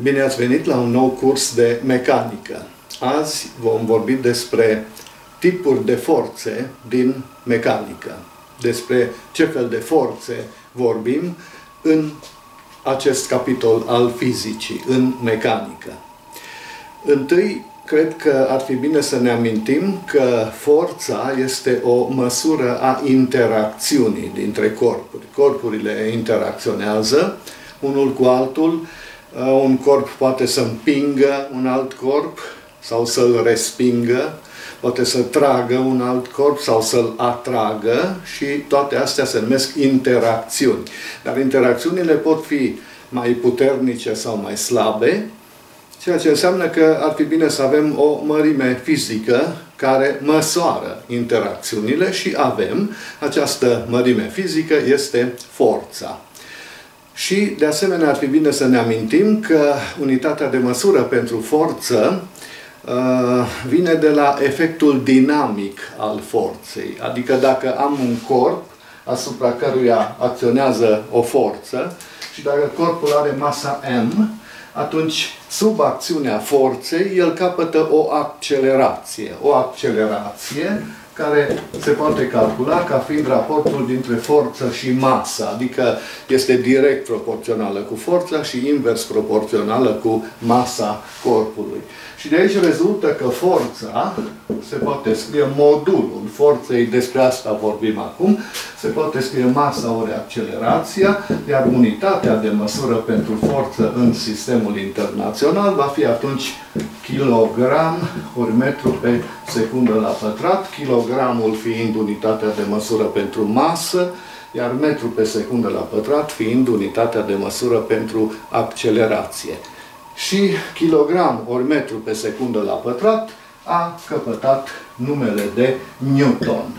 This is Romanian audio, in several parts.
Bine ați venit la un nou curs de mecanică. Azi vom vorbi despre tipuri de forțe din mecanică. Despre ce fel de forțe vorbim în acest capitol al fizicii, în mecanică. Întâi, cred că ar fi bine să ne amintim că forța este o măsură a interacțiunii dintre corpuri. Corpurile interacționează unul cu altul. Un corp poate să împingă un alt corp sau să-l respingă, poate să tragă un alt corp sau să-l atragă și toate astea se numesc interacțiuni. Dar interacțiunile pot fi mai puternice sau mai slabe, ceea ce înseamnă că ar fi bine să avem o mărime fizică care măsoară interacțiunile și avem această mărime fizică, este forța. Și, de asemenea, ar fi bine să ne amintim că unitatea de măsură pentru forță vine de la efectul dinamic al forței. Adică dacă am un corp asupra căruia acționează o forță și dacă corpul are masa M, atunci, sub acțiunea forței, el capătă o accelerație. O accelerație care se poate calcula ca fiind raportul dintre forță și masă, adică este direct proporțională cu forța și invers proporțională cu masa corpului. Și de aici rezultă că forța, se poate scrie modulul forței, despre asta vorbim acum, se poate scrie masa ori accelerația, iar unitatea de măsură pentru forță în sistemul internațional va fi atunci kilogram ori metru pe secundă la pătrat, kilogramul fiind unitatea de măsură pentru masă, iar metru pe secundă la pătrat fiind unitatea de măsură pentru accelerație. Și kilogram ori metru pe secundă la pătrat a căpătat numele de Newton.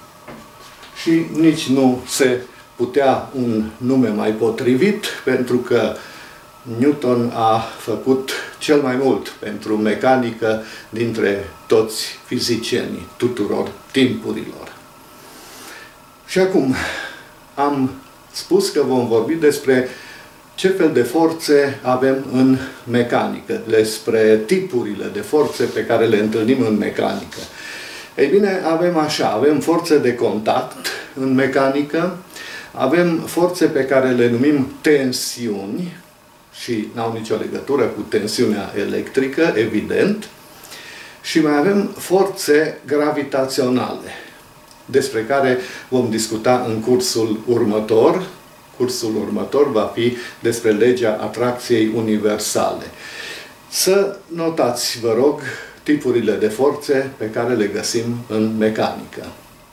Și nici nu se putea un nume mai potrivit, pentru că Newton a făcut cel mai mult pentru mecanică dintre toți fizicienii tuturor timpurilor. Și acum am spus că vom vorbi despre ce fel de forțe avem în mecanică, despre tipurile de forțe pe care le întâlnim în mecanică. Ei bine, avem forțe de contact în mecanică, avem forțe pe care le numim tensiuni și n-au nicio legătură cu tensiunea electrică, evident, și mai avem forțe gravitaționale, despre care vom discuta în cursul următor. Cursul următor va fi despre legea atracției universale. Să notați, vă rog, tipurile de forțe pe care le găsim în mecanică.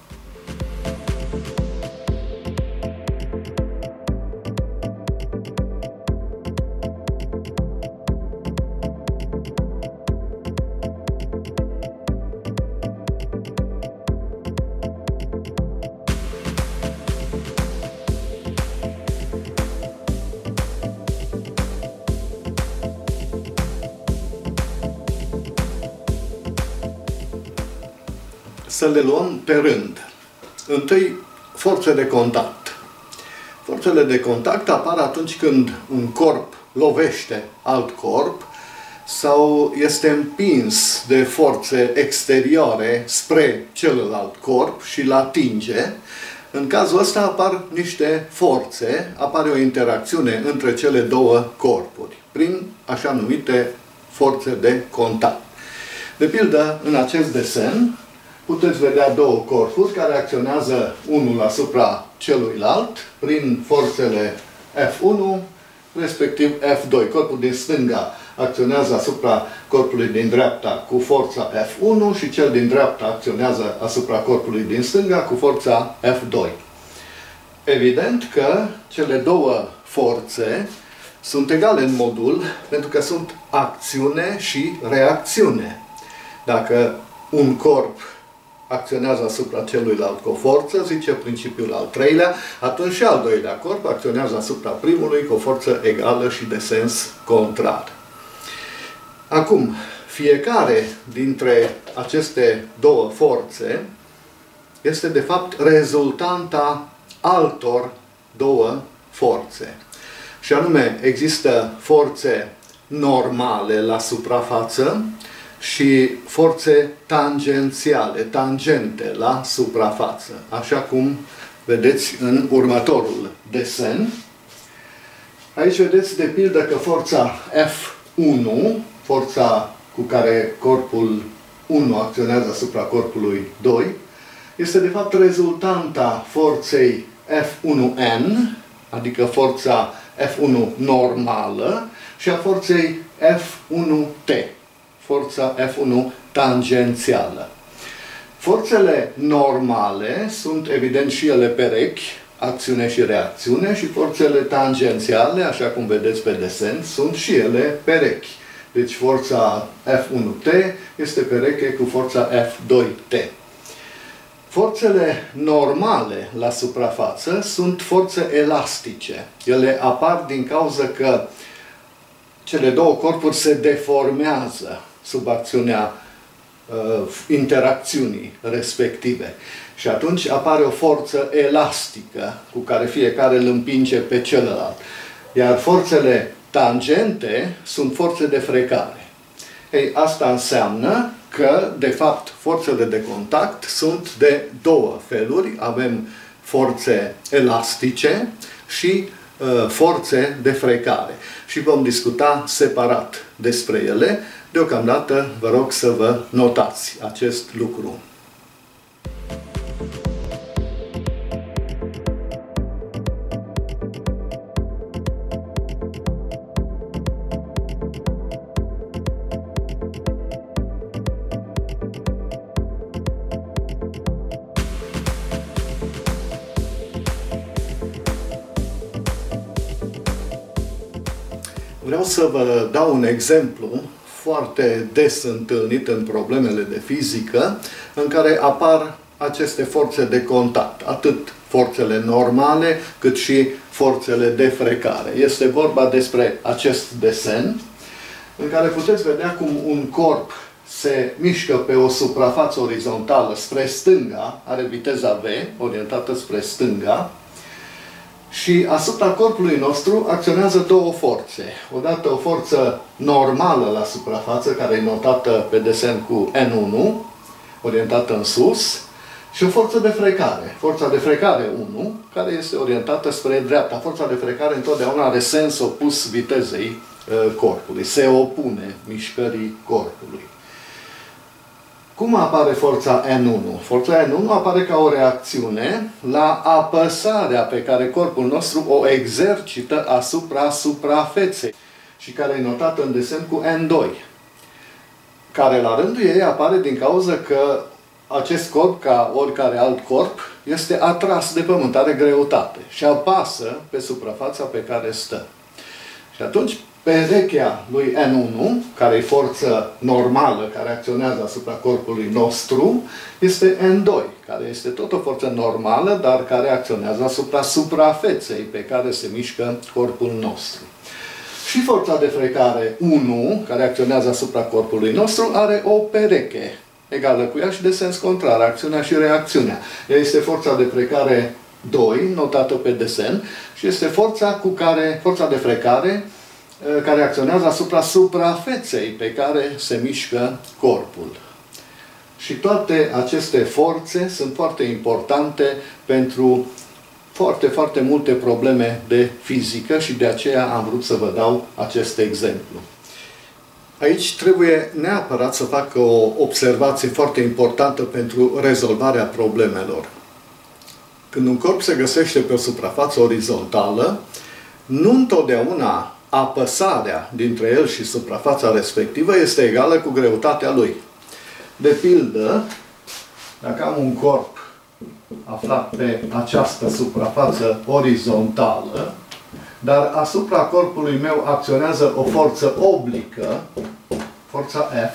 Să le luăm pe rând. Întâi, forțe de contact. Forțele de contact apar atunci când un corp lovește alt corp sau este împins de forțe exterioare spre celălalt corp și îl atinge. În cazul ăsta apar niște forțe, apare o interacțiune între cele două corpuri, prin așa numite forțe de contact. De pildă, în acest desen, puteți vedea două corpuri care acționează unul asupra celuilalt prin forțele F1, respectiv F2. Corpul din stânga acționează asupra corpului din dreapta cu forța F1 și cel din dreapta acționează asupra corpului din stânga cu forța F2. Evident că cele două forțe sunt egale în modul, pentru că sunt acțiune și reacțiune. Dacă un corp acționează asupra celuilalt cu o forță, zice principiul al treilea, atunci și al doilea corp acționează asupra primului cu o forță egală și de sens contrar. Acum, fiecare dintre aceste două forțe este de fapt rezultanta altor două forțe. Și anume, există forțe normale la suprafață și forțe tangențiale, tangente la suprafață, așa cum vedeți în următorul desen. Aici vedeți de pildă că forța F1, forța cu care corpul 1 acționează asupra corpului 2, este de fapt rezultanta forței F1N, adică forța F1 normală, și a forței F1T, forța F1 tangențială. Forțele normale sunt evident și ele perechi, acțiune și reacțiune, și forțele tangențiale, așa cum vedeți pe desen, sunt și ele perechi. Deci forța F1T este pereche cu forța F2T. Forțele normale la suprafață sunt forțe elastice. Ele apar din cauza că cele două corpuri se deformează sub acțiunea interacțiunii respective. Și atunci apare o forță elastică cu care fiecare îl împinge pe celălalt. Iar forțele tangente sunt forțe de frecare. Ei, asta înseamnă că, de fapt, forțele de contact sunt de două feluri. Avem forțe elastice și forțe de frecare. Și vom discuta separat despre ele. Deocamdată vă rog să vă notați acest lucru. Vreau să vă dau un exemplu foarte des întâlnit în problemele de fizică, în care apar aceste forțe de contact, atât forțele normale, cât și forțele de frecare. Este vorba despre acest desen, în care puteți vedea cum un corp se mișcă pe o suprafață orizontală spre stânga, are viteza V, orientată spre stânga, și asupra corpului nostru acționează două forțe. Odată o forță normală la suprafață, care e notată pe desen cu N1, orientată în sus, și o forță de frecare. Forța de frecare 1, care este orientată spre dreapta. Forța de frecare întotdeauna are sens opus vitezei corpului. Se opune mișcării corpului. Cum apare forța N1? Forța N1 apare ca o reacțiune la apăsarea pe care corpul nostru o exercită asupra suprafeței și care e notată în desen cu N2, care la rândul ei apare din cauza că acest corp, ca oricare alt corp, este atras de pământ, are greutate și apasă pe suprafața pe care stă. Și atunci perechea lui N1, care e forță normală, care acționează asupra corpului nostru, este N2, care este tot o forță normală, dar care acționează asupra suprafeței pe care se mișcă corpul nostru. Și forța de frecare 1, care acționează asupra corpului nostru, are o pereche egală cu ea și de sens contrar, acțiunea și reacțiunea. Ea este forța de frecare 2, notată pe desen, și este forța de frecare care acționează asupra suprafeței pe care se mișcă corpul. Și toate aceste forțe sunt foarte importante pentru foarte multe probleme de fizică și de aceea am vrut să vă dau acest exemplu. Aici trebuie neapărat să fac o observație foarte importantă pentru rezolvarea problemelor. Când un corp se găsește pe o suprafață orizontală, nu întotdeauna apăsarea dintre el și suprafața respectivă este egală cu greutatea lui. De pildă, dacă am un corp aflat pe această suprafață orizontală, dar asupra corpului meu acționează o forță oblică, forța F,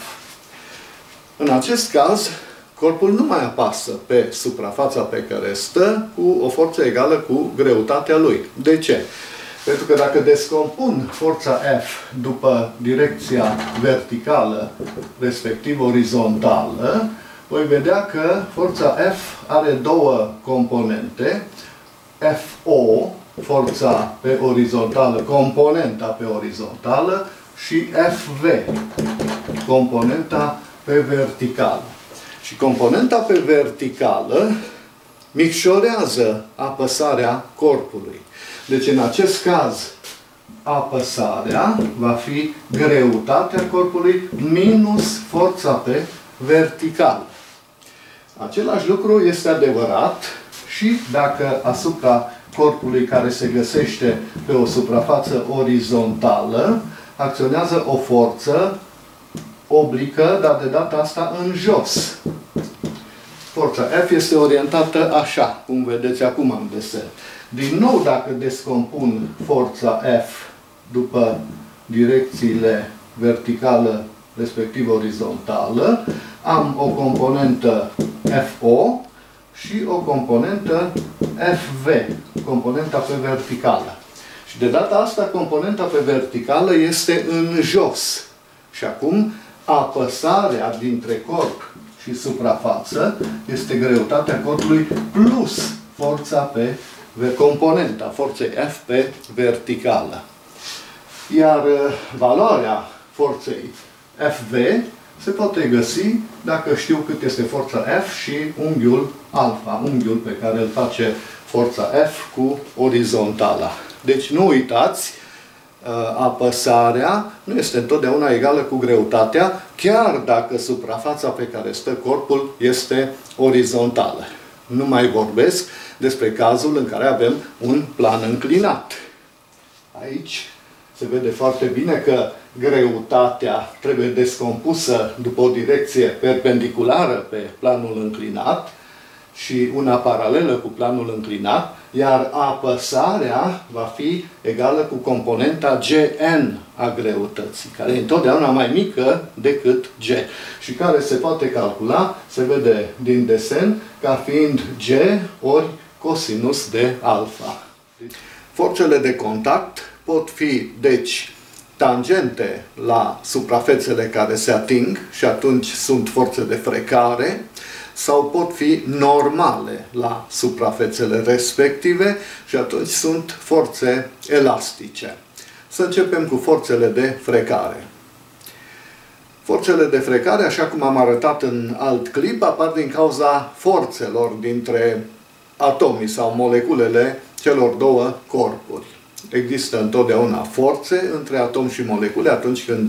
în acest caz, corpul nu mai apasă pe suprafața pe care stă cu o forță egală cu greutatea lui. De ce? Pentru că dacă descompun forța F după direcția verticală, respectiv orizontală, voi vedea că forța F are două componente. FO, forța pe orizontală, componenta pe orizontală, și FV, componenta pe verticală. Și componenta pe verticală micșorează apăsarea corpului. Deci în acest caz apăsarea va fi greutatea corpului minus forța pe verticală. Același lucru este adevărat și dacă asupra corpului care se găsește pe o suprafață orizontală acționează o forță oblică, dar de data asta în jos. Forța F este orientată așa, cum vedeți acum în desen. Din nou, dacă descompun forța F după direcțiile verticală, respectiv orizontală, am o componentă FO și o componentă FV, componenta pe verticală. Și de data asta, componenta pe verticală este în jos. Și acum, apăsarea dintre corp și suprafață este greutatea corpului plus forța pe componenta forței F pe verticală. Iar valoarea forței FV se poate găsi dacă știu cât este forța F și unghiul alfa, unghiul pe care îl face forța F cu orizontala. Deci nu uitați, apăsarea nu este întotdeauna egală cu greutatea, chiar dacă suprafața pe care stă corpul este orizontală. Nu mai vorbesc despre cazul în care avem un plan înclinat. Aici se vede foarte bine că greutatea trebuie descompusă după o direcție perpendiculară pe planul înclinat și una paralelă cu planul înclinat, iar apăsarea va fi egală cu componenta Gn a greutății, care e întotdeauna mai mică decât G și care se poate calcula, se vede din desen, ca fiind G ori cosinus de alfa. Forțele de contact pot fi, deci, tangente la suprafețele care se ating și atunci sunt forțe de frecare, sau pot fi normale la suprafețele respective și atunci sunt forțe elastice. Să începem cu forțele de frecare. Forțele de frecare, așa cum am arătat în alt clip, apar din cauza forțelor dintre atomii sau moleculele celor două corpuri. Există întotdeauna forțe între atom și molecule atunci când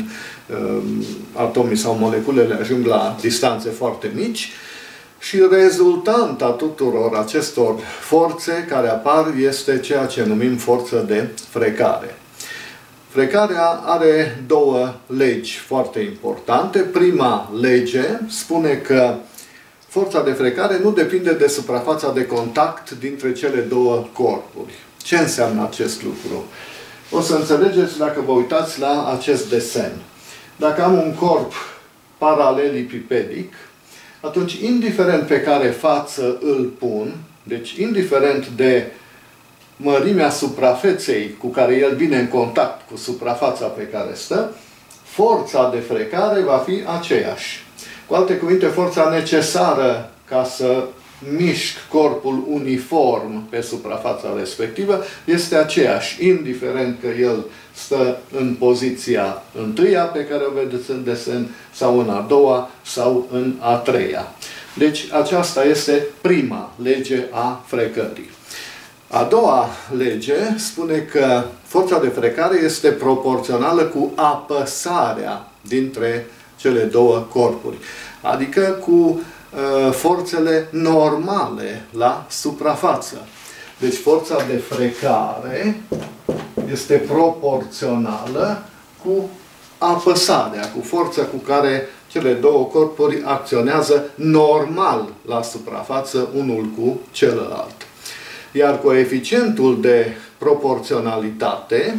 atomii sau moleculele ajung la distanțe foarte mici și rezultanta tuturor acestor forțe care apar este ceea ce numim forță de frecare. Frecarea are două legi foarte importante. Prima lege spune că forța de frecare nu depinde de suprafața de contact dintre cele două corpuri. Ce înseamnă acest lucru? O să înțelegeți dacă vă uitați la acest desen. Dacă am un corp paralelipipedic, atunci, indiferent pe care față îl pun, deci indiferent de mărimea suprafeței cu care el vine în contact cu suprafața pe care stă, forța de frecare va fi aceeași. Cu alte cuvinte, forța necesară ca să mișc corpul uniform pe suprafața respectivă este aceeași, indiferent că el stă în poziția întâia pe care o vedeți în desen, sau în a doua, sau în a treia. Deci aceasta este prima lege a frecării. A doua lege spune că forța de frecare este proporțională cu apăsarea dintre cele două corpuri, adică cu forțele normale la suprafață. Deci forța de frecare este proporțională cu apăsarea, cu forța cu care cele două corpuri acționează normal la suprafață unul cu celălalt. Iar coeficientul de proporționalitate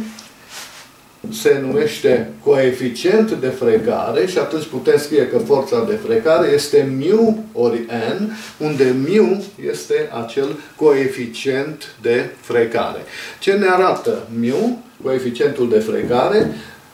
se numește coeficient de frecare și atunci putem scrie că forța de frecare este μ ori n, unde μ este acel coeficient de frecare. Ce ne arată μ, coeficientul de frecare?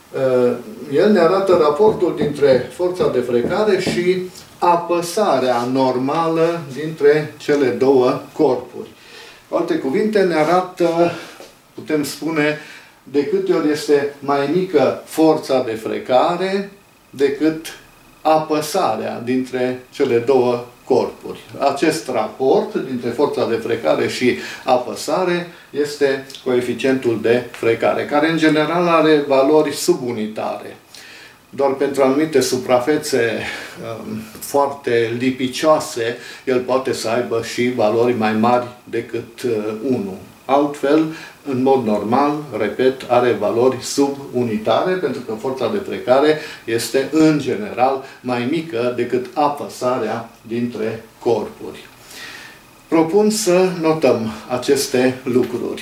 El ne arată raportul dintre forța de frecare și apăsarea normală dintre cele două corpuri. Cu alte cuvinte, ne arată, putem spune, de câte ori este mai mică forța de frecare decât apăsarea dintre cele două corpuri. Acest raport dintre forța de frecare și apăsare este coeficientul de frecare, care în general are valori subunitare. Doar pentru anumite suprafețe foarte lipicioase, el poate să aibă și valori mai mari decât 1. Altfel, în mod normal, repet, are valori subunitare, pentru că forța de frecare este, în general, mai mică decât apăsarea dintre corpuri. Propun să notăm aceste lucruri.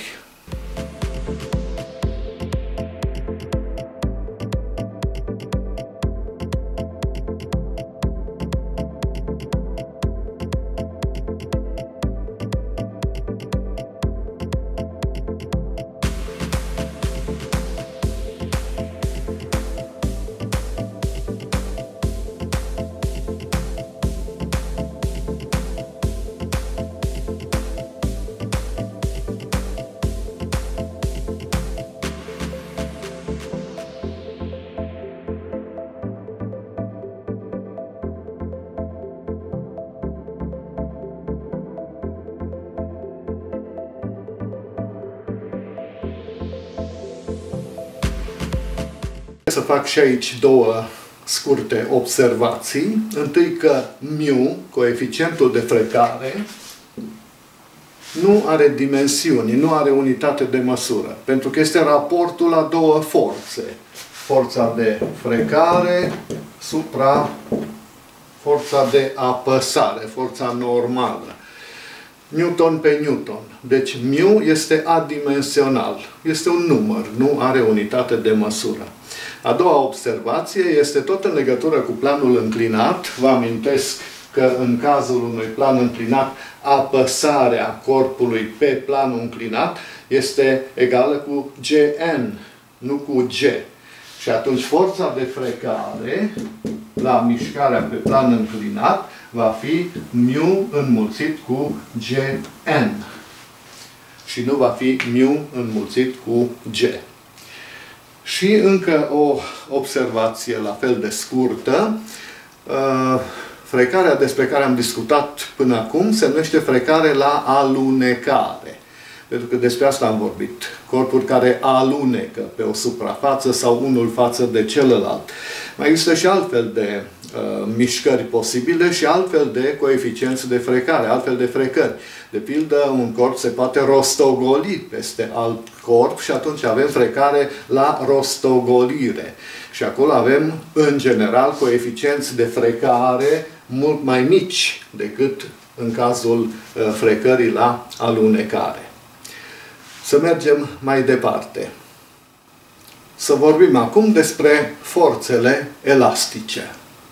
Să fac și aici două scurte observații. Întâi că μ, coeficientul de frecare, nu are dimensiuni, nu are unitate de măsură, pentru că este raportul la două forțe. Forța de frecare supra forța de apăsare, forța normală. Newton pe Newton. Deci μ este adimensional. Este un număr, nu are unitate de măsură. A doua observație este tot în legătură cu planul înclinat. Vă amintesc că în cazul unui plan înclinat, apăsarea corpului pe planul înclinat este egală cu Gn, nu cu G. Și atunci forța de frecare la mișcarea pe plan înclinat va fi μ înmulțit cu Gn. Și nu va fi μ înmulțit cu G. Și încă o observație la fel de scurtă. Frecarea despre care am discutat până acum se numește frecare la alunecare. Pentru că despre asta am vorbit. Corpuri care alunecă pe o suprafață sau unul față de celălalt. Mai există și altfel de mișcări posibile și altfel de coeficienți de frecare, altfel de frecări. De pildă, un corp se poate rostogoli peste alt corp și atunci avem frecare la rostogolire. Și acolo avem, în general, coeficienți de frecare mult mai mici decât în cazul frecării la alunecare. Să mergem mai departe. Să vorbim acum despre forțele elastice.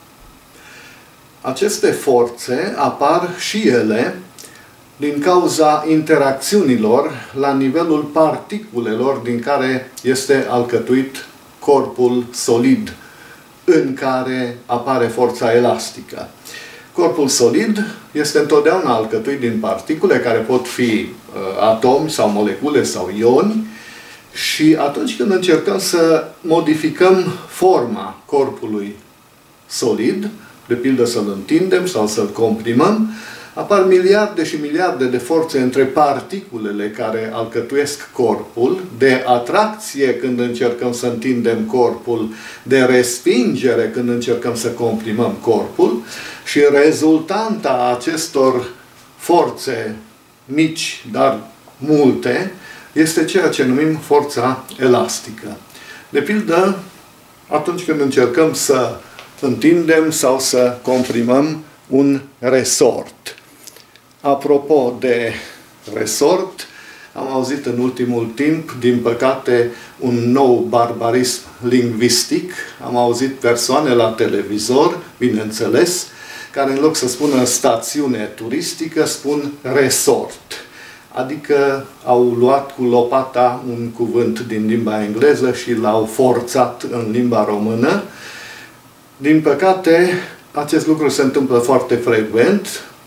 Aceste forțe apar și ele din cauza interacțiunilor la nivelul particulelor din care este alcătuit corpul solid în care apare forța elastică. Corpul solid este întotdeauna alcătuit din particule care pot fi atomi sau molecule sau ioni și atunci când încercăm să modificăm forma corpului solid, de pildă să-l întindem sau să-l comprimăm, apar miliarde și miliarde de forțe între particulele care alcătuiesc corpul, de atracție când încercăm să întindem corpul, de respingere când încercăm să comprimăm corpul și rezultanta acestor forțe mici, dar multe, este ceea ce numim forța elastică. De pildă, atunci când încercăm să întindem sau să comprimăm un resort. Apropo de resort, am auzit în ultimul timp, din păcate, un nou barbarism lingvistic. Am auzit persoane la televizor, bineînțeles, care în loc să spună stațiune turistică, spun resort. Adică au luat cu lopata un cuvânt din limba engleză și l-au forțat în limba română. Din păcate, acest lucru se întâmplă foarte frecvent.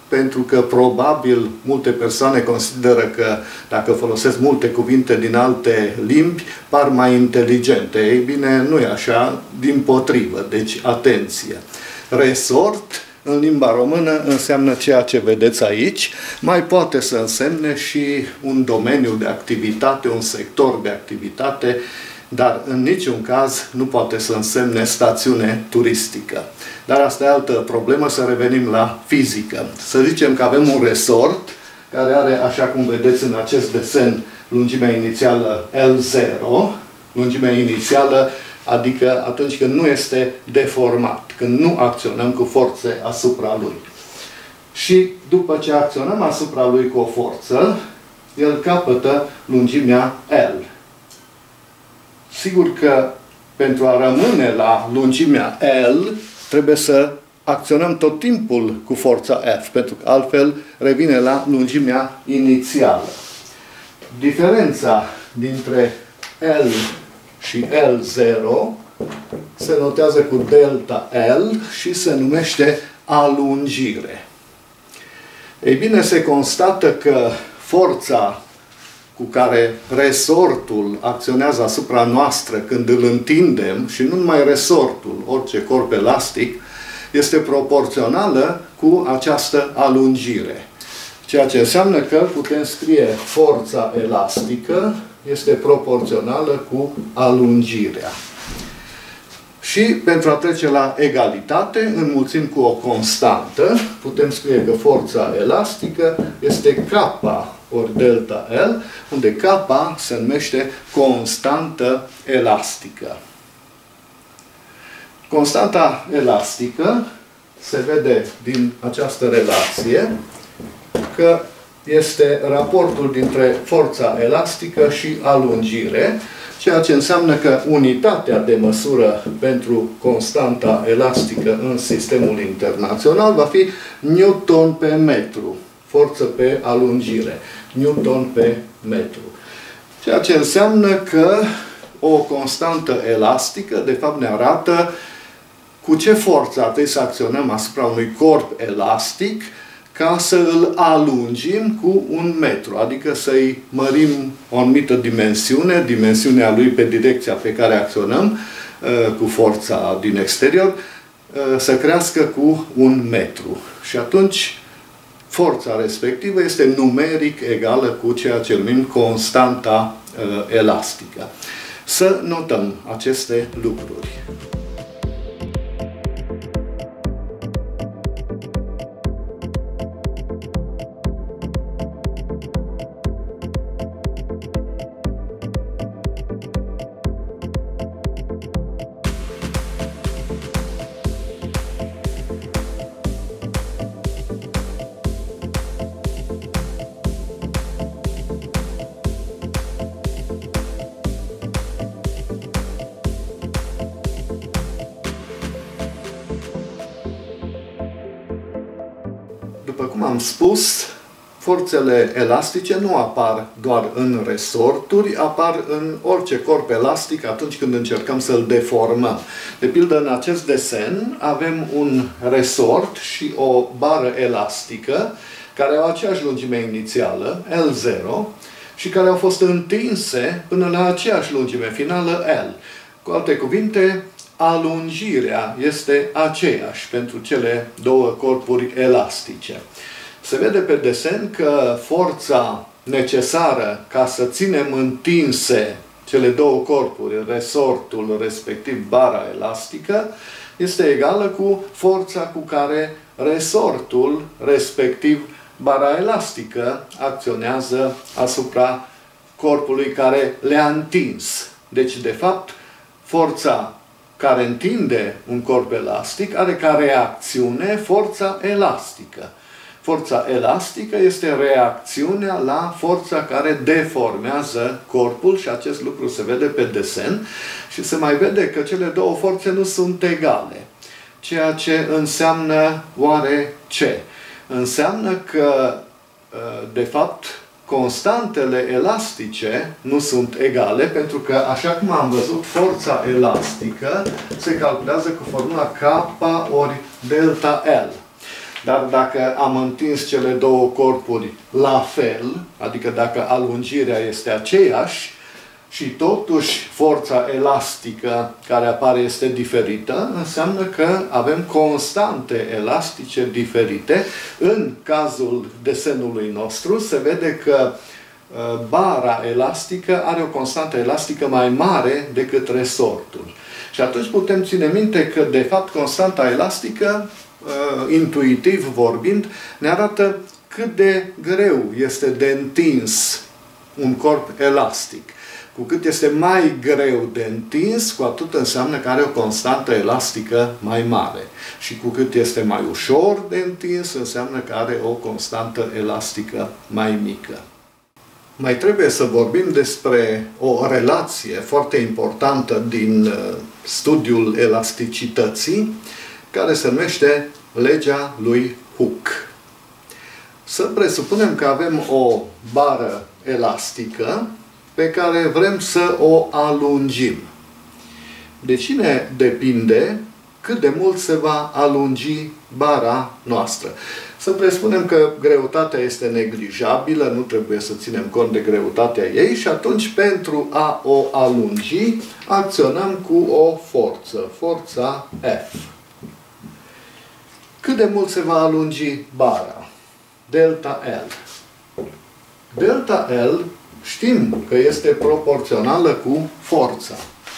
pentru că probabil multe persoane consideră că dacă folosesc multe cuvinte din alte limbi, par mai inteligente. Ei bine, nu e așa, dimpotrivă. Deci, atenție! Resort, în limba română, înseamnă ceea ce vedeți aici. Mai poate să însemne și un domeniu de activitate, un sector de activitate, dar în niciun caz nu poate să însemne stațiune turistică. Dar asta e altă problemă, să revenim la fizică. Să zicem că avem un resort care are, așa cum vedeți în acest desen, lungimea inițială L0, lungimea inițială, adică atunci când nu este deformat, când nu acționăm cu forțe asupra lui. Și după ce acționăm asupra lui cu o forță, el capătă lungimea L. Sigur că pentru a rămâne la lungimea L, trebuie să acționăm tot timpul cu forța F, pentru că altfel revine la lungimea inițială. Diferența dintre L și L0 se notează cu delta L și se numește alungire. Ei bine, se constată că forța cu care resortul acționează asupra noastră când îl întindem, și nu numai resortul, orice corp elastic, este proporțională cu această alungire. Ceea ce înseamnă că putem scrie forța elastică este proporțională cu alungirea. Și pentru a trece la egalitate, înmulțim cu o constantă, putem scrie că forța elastică este K ori delta L, unde K se numește constantă elastică. Constanta elastică se vede din această relație că este raportul dintre forța elastică și alungire, ceea ce înseamnă că unitatea de măsură pentru constanta elastică în sistemul internațional va fi Newton pe metru, forță pe alungire, Newton pe metru. Ceea ce înseamnă că o constantă elastică, de fapt, ne arată cu ce forță ar trebui să acționăm asupra unui corp elastic ca să îl alungim cu 1 metru, adică să-i mărim o anumită dimensiune, dimensiunea lui pe direcția pe care acționăm cu forța din exterior, să crească cu 1 metru. Și atunci forța respectivă este numeric egală cu ceea ce numim constanta elastică. Să notăm aceste lucruri. După cum am spus, forțele elastice nu apar doar în resorturi, apar în orice corp elastic atunci când încercăm să-l deformăm. De pildă, în acest desen avem un resort și o bară elastică care au aceeași lungime inițială, L0, și care au fost întinse până la aceeași lungime finală, L. Cu alte cuvinte, alungirea este aceeași pentru cele două corpuri elastice. Se vede pe desen că forța necesară ca să ținem întinse cele două corpuri, resortul respectiv bara elastică, este egală cu forța cu care resortul respectiv bara elastică acționează asupra corpului care le-a întins. Deci, de fapt, forța care întinde un corp elastic are ca reacțiune forța elastică. Forța elastică este reacțiunea la forța care deformează corpul și acest lucru se vede pe desen și se mai vede că cele două forțe nu sunt egale. Ceea ce înseamnă oare ce? Înseamnă că, de fapt, constantele elastice nu sunt egale, pentru că, așa cum am văzut, forța elastică se calculează cu formula K ori delta L. Dar dacă am întins cele două corpuri la fel, adică dacă alungirea este aceeași, și totuși forța elastică care apare este diferită, înseamnă că avem constante elastice diferite. În cazul desenului nostru se vede că bara elastică are o constantă elastică mai mare decât resortul. Și atunci putem ține minte că, de fapt, constanta elastică, intuitiv vorbind, ne arată cât de greu este de întins un corp elastic. Cu cât este mai greu de întins, cu atât înseamnă că are o constantă elastică mai mare. Și cu cât este mai ușor de întins, înseamnă că are o constantă elastică mai mică. Mai trebuie să vorbim despre o relație foarte importantă din studiul elasticității, care se numește legea lui Hooke. Să presupunem că avem o bară elastică pe care vrem să o alungim. De cine depinde cât de mult se va alungi bara noastră? Să presupunem că greutatea este neglijabilă, nu trebuie să ținem cont de greutatea ei și atunci pentru a o alungi acționăm cu o forță, forța F. Cât de mult se va alungi bara? Delta L. Delta L știm că este proporțională cu forța.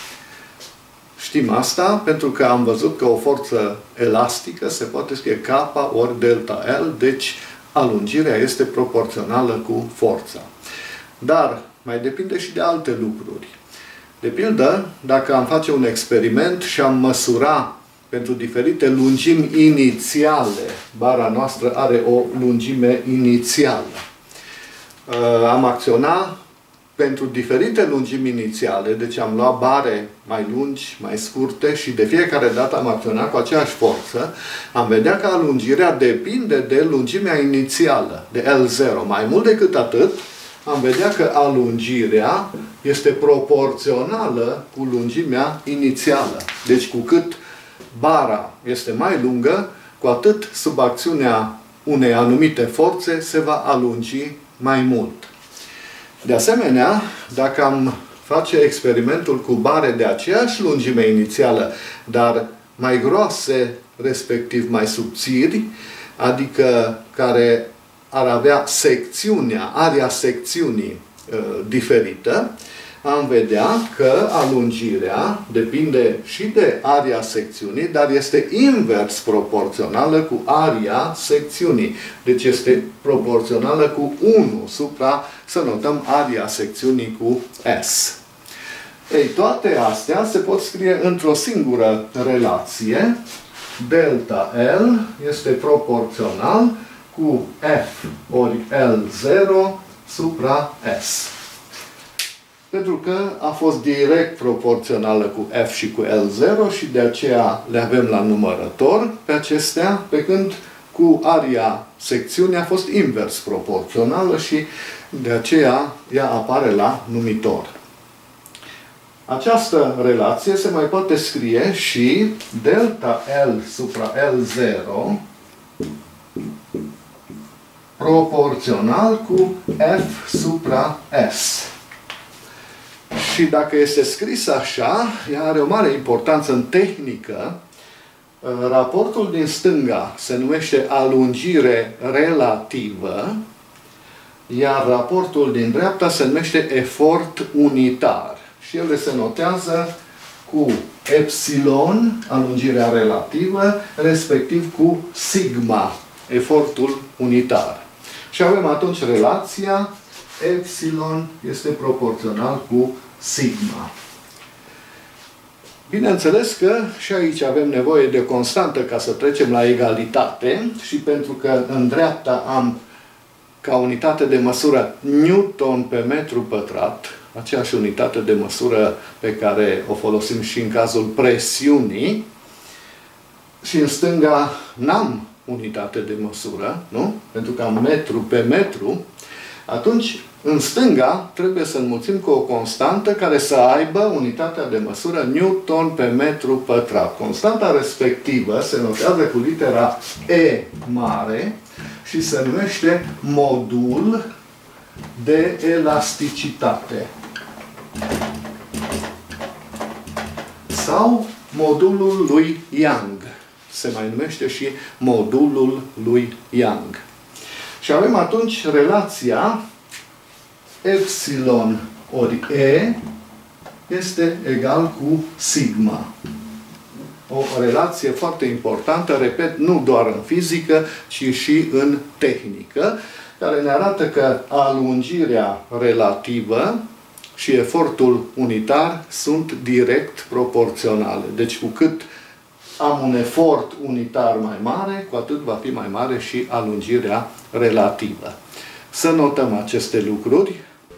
Știm asta pentru că am văzut că o forță elastică se poate scrie K ori delta L, deci alungirea este proporțională cu forța. Dar mai depinde și de alte lucruri. De pildă, dacă am face un experiment și am măsura pentru diferite lungimi inițiale, bara noastră are o lungime inițială. Am acționat pentru diferite lungimi inițiale, deci am luat bare mai lungi, mai scurte și de fiecare dată am acționat cu aceeași forță, am vedea că alungirea depinde de lungimea inițială, de L0. Mai mult decât atât, am vedea că alungirea este proporțională cu lungimea inițială. Deci cu cât bara este mai lungă, cu atât sub acțiunea unei anumite forțe se va alungi mai mult. De asemenea, dacă am face experimentul cu bare de aceeași lungime inițială, dar mai groase, respectiv mai subțiri, adică care ar avea secțiunea, area secțiunii diferită, am vedea că alungirea depinde și de area secțiunii, dar este invers proporțională cu area secțiunii. Deci este proporțională cu 1 supra, să notăm, area secțiunii cu S. Ei, toate astea se pot scrie într-o singură relație. Delta L este proporțional cu F ori L0 supra S. Pentru că a fost direct proporțională cu F și cu L0 și de aceea le avem la numărător pe acestea, pe când cu area secțiunii a fost invers proporțională și de aceea ea apare la numitor. Această relație se mai poate scrie și delta L supra L0 proporțional cu F supra S. Și dacă este scris așa, ea are o mare importanță în tehnică. Raportul din stânga se numește alungire relativă, iar raportul din dreapta se numește efort unitar. Și ele se notează cu epsilon, alungirea relativă, respectiv cu sigma, efortul unitar. Și avem atunci relația epsilon este proporțional cu sigma. Bineînțeles că și aici avem nevoie de o constantă ca să trecem la egalitate și pentru că în dreapta am ca unitate de măsură Newton pe metru pătrat, aceeași unitate de măsură pe care o folosim și în cazul presiunii, și în stânga n-am unitate de măsură, nu? Pentru că am metru pe metru, Atunci, în stânga, trebuie să înmulțim cu o constantă care să aibă unitatea de măsură Newton pe metru pătrat. Constanta respectivă se notează cu litera E mare și se numește modul de elasticitate. Sau modulul lui Young. Se mai numește și modulul lui Young. Și avem atunci relația epsilon ori E este egal cu sigma. O relație foarte importantă, repet, nu doar în fizică, ci și în tehnică, care ne arată că alungirea relativă și efortul unitar sunt direct proporționale. Deci cu cât am un efort unitar mai mare, cu atât va fi mai mare și alungirea relativă. Să notăm aceste lucruri.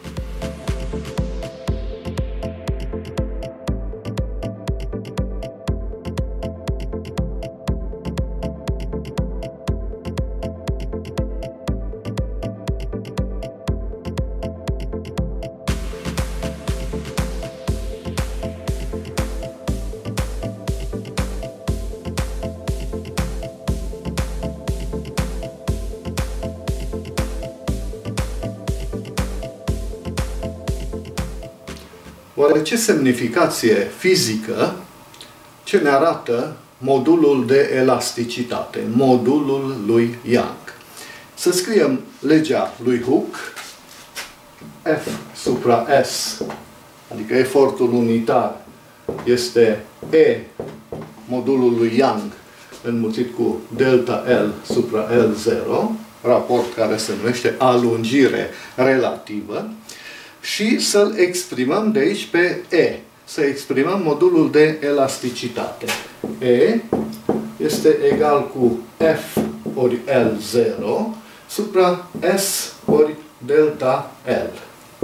Oare ce semnificație fizică ce ne arată modulul de elasticitate, modulul lui Young? Să scriem legea lui Hooke, F supra S, adică efortul unitar, este E, modulul lui Young, înmulțit cu delta L supra L0, raport care se numește alungire relativă, și să-l exprimăm de aici pe E. Să exprimăm modulul de elasticitate. E este egal cu F ori L0 supra S ori delta L.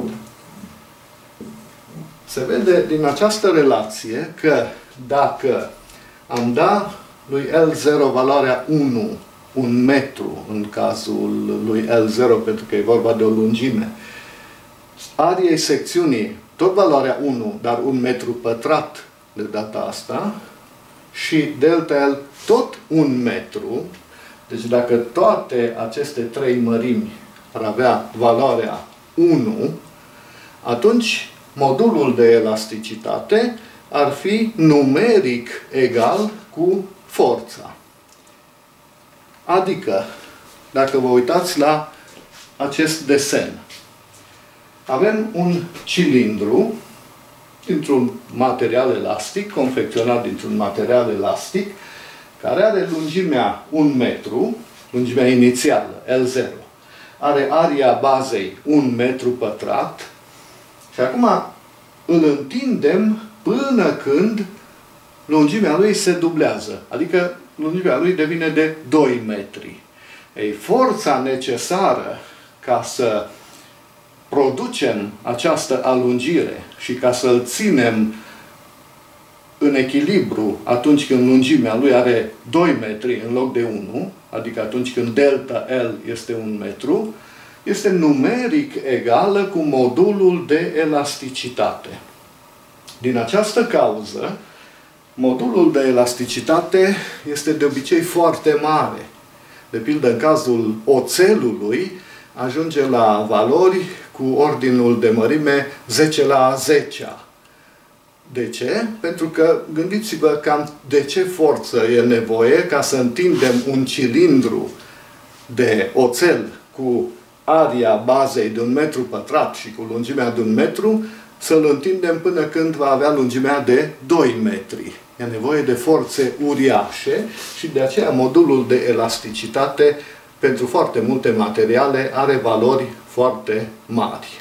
Se vede din această relație că dacă am dat lui L0 valoarea 1, 1 metru în cazul lui L0, pentru că e vorba de o lungime, ariei secțiunii tot valoarea 1, dar 1 metru pătrat de data asta, și delta L tot 1 metru. Deci dacă toate aceste trei mărimi ar avea valoarea 1, atunci modulul de elasticitate ar fi numeric egal cu forța. Adică, dacă vă uitați la acest desen, avem un cilindru dintr-un material elastic, confecționat dintr-un material elastic, care are lungimea 1 metru, lungimea inițială, L0. Are aria bazei 1 metru pătrat și acum îl întindem până când lungimea lui se dublează, adică lungimea lui devine de 2 metri. Ei, forța necesară ca să producem această alungire și ca să-l ținem în echilibru atunci când lungimea lui are 2 metri în loc de 1, adică atunci când delta L este 1 metru, este numeric egală cu modulul de elasticitate. Din această cauză, modulul de elasticitate este de obicei foarte mare. De pildă, în cazul oțelului, ajunge la valori cu ordinul de mărime 10 la 10-a. De ce? Pentru că gândiți-vă cam de ce forță e nevoie ca să întindem un cilindru de oțel cu aria bazei de 1 metru pătrat și cu lungimea de 1 metru, să-l întindem până când va avea lungimea de 2 metri. E nevoie de forțe uriașe și de aceea modulul de elasticitate pentru foarte multe materiale are valori foarte mari.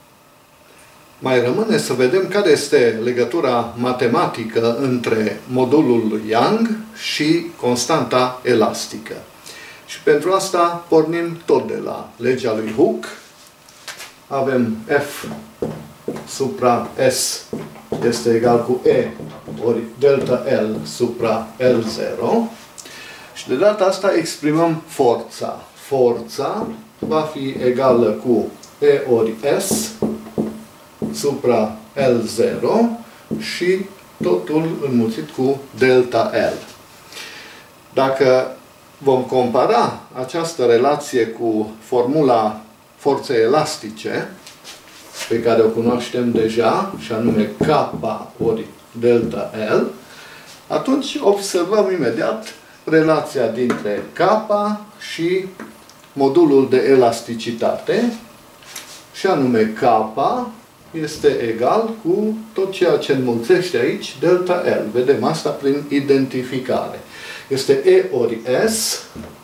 Mai rămâne să vedem care este legătura matematică între modulul lui Young și constanta elastică. Și pentru asta pornim tot de la legea lui Hooke. Avem F supra S este egal cu E ori delta L supra L0. Și de data asta exprimăm forța. Forța va fi egală cu E ori S supra L0 și totul înmulțit cu delta L. Dacă vom compara această relație cu formula forței elastice, pe care o cunoaștem deja, și anume K ori delta L, atunci observăm imediat relația dintre K și modulul de elasticitate, și anume K este egal cu tot ceea ce înmulțește aici delta L. Vedem asta prin identificare. Este E ori S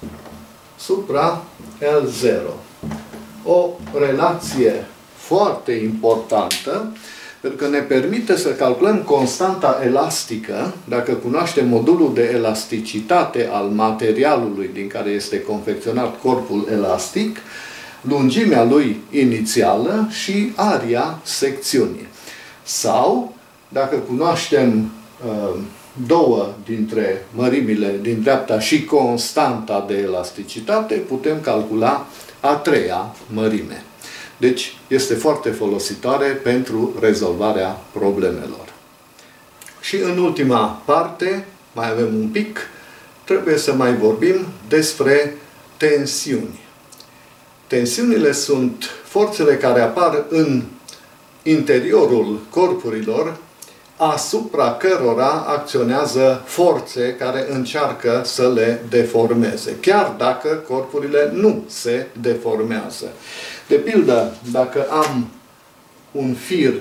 supra L0. O relație foarte importantă, pentru că ne permite să calculăm constanta elastică, dacă cunoaștem modulul de elasticitate al materialului din care este confecționat corpul elastic, lungimea lui inițială și aria secțiunii. Sau, dacă cunoaștem două dintre mărimile din dreapta și constanta de elasticitate, putem calcula a treia mărime. Deci, este foarte folositoare pentru rezolvarea problemelor. Și în ultima parte, mai avem un pic, trebuie să mai vorbim despre tensiuni. Tensiunile sunt forțele care apar în interiorul corpurilor, asupra cărora acționează forțe care încearcă să le deformeze, chiar dacă corpurile nu se deformează. De pildă, dacă am un fir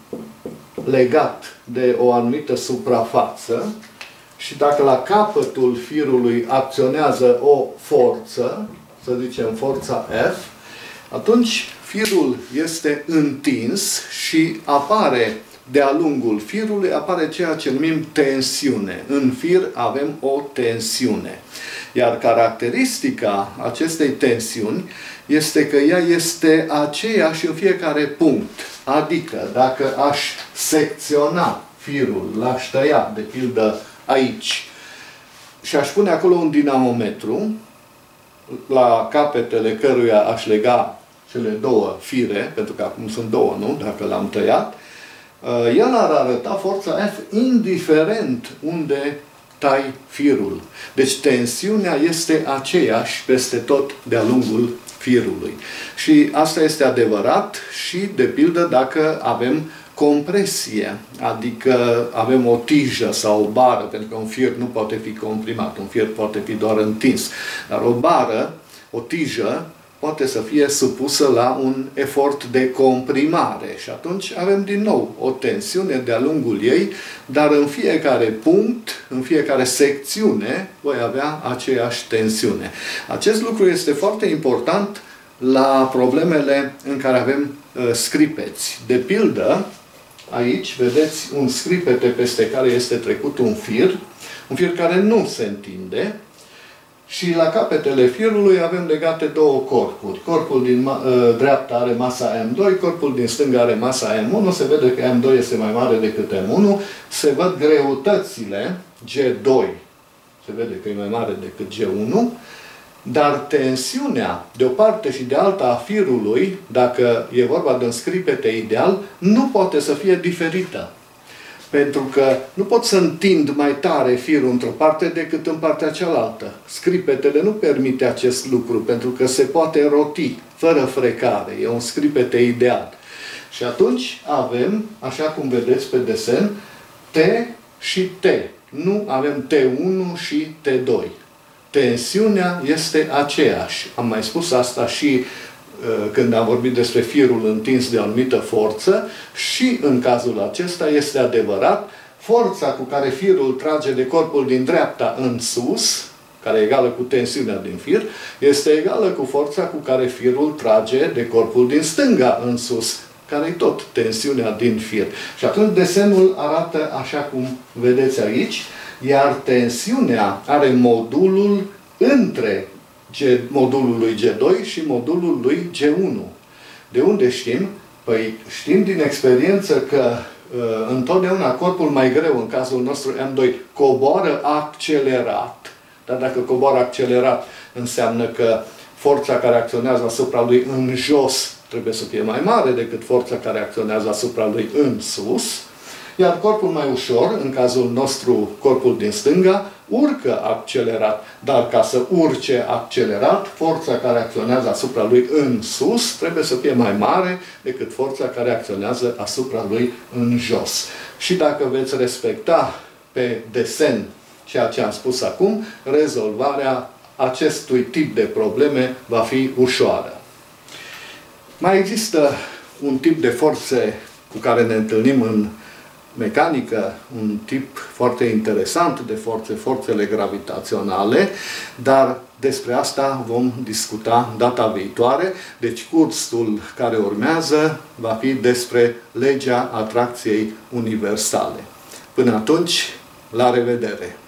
legat de o anumită suprafață și dacă la capătul firului acționează o forță, să zicem forța F, atunci firul este întins și apare de-a lungul firului, apare ceea ce numim tensiune. În fir avem o tensiune. Iar caracteristica acestei tensiuni este că ea este aceeași în fiecare punct. Adică, dacă aș secționa firul, l-aș tăia, de pildă aici, și aș pune acolo un dinamometru, la capetele căruia aș lega cele două fire, pentru că acum sunt două, nu? Dacă l-am tăiat, el ar arăta forța F indiferent unde tai firul. Deci tensiunea este aceeași peste tot de-a lungul firului. Și asta este adevărat și, de pildă, dacă avem compresie, adică avem o tijă sau o bară, pentru că un fir nu poate fi comprimat, un fir poate fi doar întins. Dar o bară, o tijă, poate să fie supusă la un efort de comprimare și atunci avem din nou o tensiune de-a lungul ei, dar în fiecare punct, în fiecare secțiune, voi avea aceeași tensiune. Acest lucru este foarte important la problemele în care avem scripeți. De pildă, aici vedeți un scripete peste care este trecut un fir care nu se întinde, și la capetele firului avem legate două corpuri. Corpul din dreapta are masa M2, corpul din stânga are masa M1. Se vede că M2 este mai mare decât M1. Se văd greutățile G2. Se vede că e mai mare decât G1. Dar tensiunea de o parte și de alta a firului, dacă e vorba de un scripete ideal, nu poate să fie diferită. Pentru că nu pot să întind mai tare firul într-o parte decât în partea cealaltă. Scripetele nu permite acest lucru, pentru că se poate roti, fără frecare. E un scripete ideal. Și atunci avem, așa cum vedeți pe desen, T și T. Nu avem T1 și T2. Tensiunea este aceeași. Am mai spus asta și când am vorbit despre firul întins de o anumită forță, și în cazul acesta este adevărat, forța cu care firul trage de corpul din dreapta în sus, care e egală cu tensiunea din fir, este egală cu forța cu care firul trage de corpul din stânga în sus, care e tot tensiunea din fir. Și atunci desenul arată așa cum vedeți aici, iar tensiunea are modulul între modulul lui G2 și modulul lui G1. De unde știm? Păi știm din experiență că întotdeauna corpul mai greu, în cazul nostru M2, coboară accelerat. Dar dacă coboară accelerat, înseamnă că forța care acționează asupra lui în jos trebuie să fie mai mare decât forța care acționează asupra lui în sus, iar corpul mai ușor, în cazul nostru corpul din stânga, urcă accelerat, dar ca să urce accelerat, forța care acționează asupra lui în sus trebuie să fie mai mare decât forța care acționează asupra lui în jos. Și dacă veți respecta pe desen ceea ce am spus acum, rezolvarea acestui tip de probleme va fi ușoară. Mai există un tip de forțe cu care ne întâlnim în mecanică, un tip foarte interesant de forțe, forțele gravitaționale, dar despre asta vom discuta data viitoare. Deci cursul care urmează va fi despre legea atracției universale. Până atunci, la revedere!